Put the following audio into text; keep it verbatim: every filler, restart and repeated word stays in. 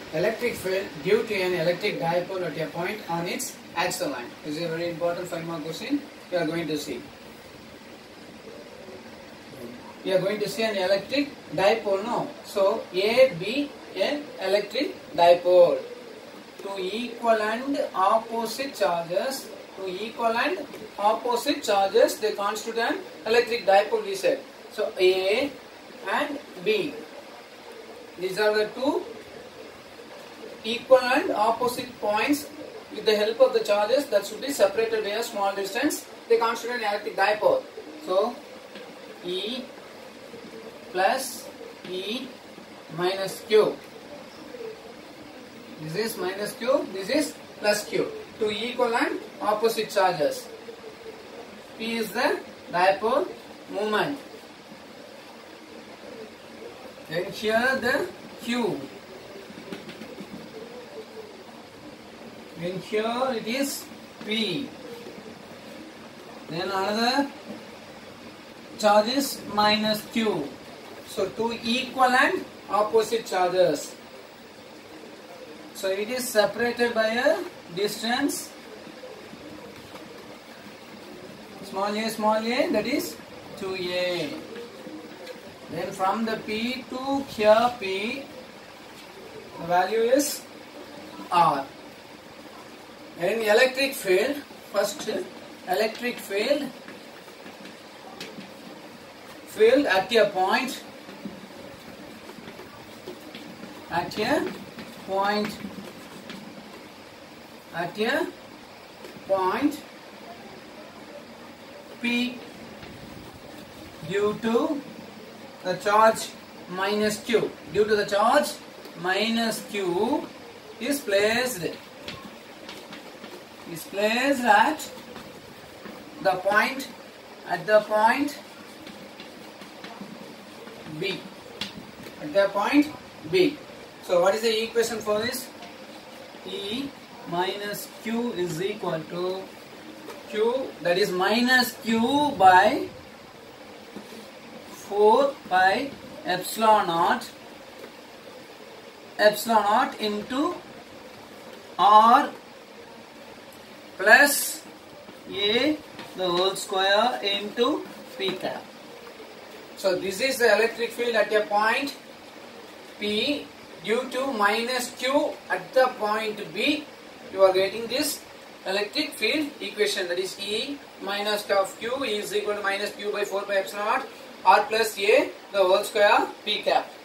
Electric field due to an electric dipole at a point on its axial line. This is a very important five mark question we are going to see. We are going to see an electric dipole, no? So, A, B, an electric dipole. Two equal and opposite charges, two equal and opposite charges, they constitute an electric dipole, we said. So, A and B. These are the two equal and opposite points with the help of the charges that should be separated by a small distance. They constitute an electric dipole. So, E plus E minus Q. This is minus Q, this is plus Q. Two equal and opposite charges. P is the dipole moment. Then here the Q. Then here it is P. Then another charge is minus Q. So two equal and opposite charges. So it is separated by a distance small a small a, that is two A. Then from the P to here P, the value is R. And electric field, first electric field, field at a point, at a point, at a point P due to the charge minus Q, due to the charge minus Q is placed is placed at the point at the point B, at the point B. So what is the equation for this? E minus Q is equal to Q, that is minus Q by four pi epsilon naught epsilon naught into R plus A the whole square into P cap. So this is the electric field at a point P due to minus Q at the point B. You are getting this electric field equation, that is E minus of Q is equal to minus Q by four pi epsilon naught R plus A the whole square P cap.